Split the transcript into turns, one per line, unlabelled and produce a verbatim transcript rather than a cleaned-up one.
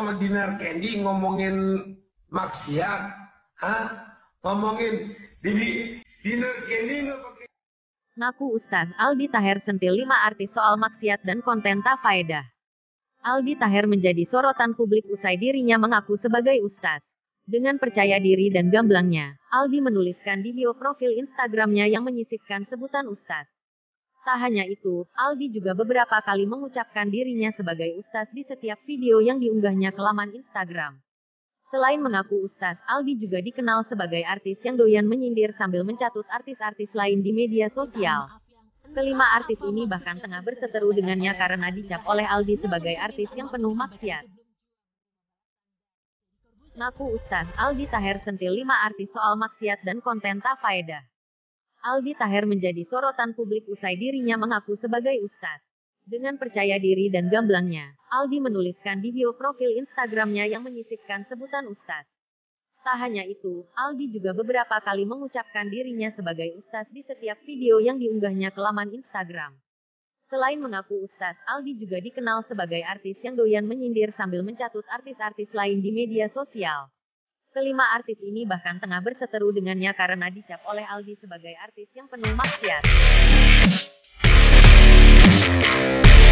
sama Dinar Candy ngomongin maksiat, hah? Ngomongin Didi Dinar Candy nggak pakai.
Ngaku Ustaz Aldi Taher sentil lima artis soal maksiat dan konten tak faedah. Aldi Taher menjadi sorotan publik usai dirinya mengaku sebagai ustaz. Dengan percaya diri dan gamblangnya, Aldi menuliskan di bio profil Instagramnya yang menyisipkan sebutan ustaz. Tak hanya itu, Aldi juga beberapa kali mengucapkan dirinya sebagai ustaz di setiap video yang diunggahnya ke laman Instagram. Selain mengaku ustaz, Aldi juga dikenal sebagai artis yang doyan menyindir sambil mencatut artis-artis lain di media sosial. Kelima artis ini bahkan tengah berseteru dengannya karena dicap oleh Aldi sebagai artis yang penuh maksiat. Ngaku ustaz, Aldi Taher sentil lima artis soal maksiat dan konten tak faedah. Aldi Taher menjadi sorotan publik usai dirinya mengaku sebagai ustaz. Dengan percaya diri dan gamblangnya, Aldi menuliskan di bio profil Instagramnya yang menyisipkan sebutan ustaz. Tak hanya itu, Aldi juga beberapa kali mengucapkan dirinya sebagai ustaz di setiap video yang diunggahnya ke laman Instagram. Selain mengaku ustaz, Aldi juga dikenal sebagai artis yang doyan menyindir sambil mencatut artis-artis lain di media sosial. Kelima artis ini bahkan tengah berseteru dengannya karena dicap oleh Aldi sebagai artis yang penuh maksiat.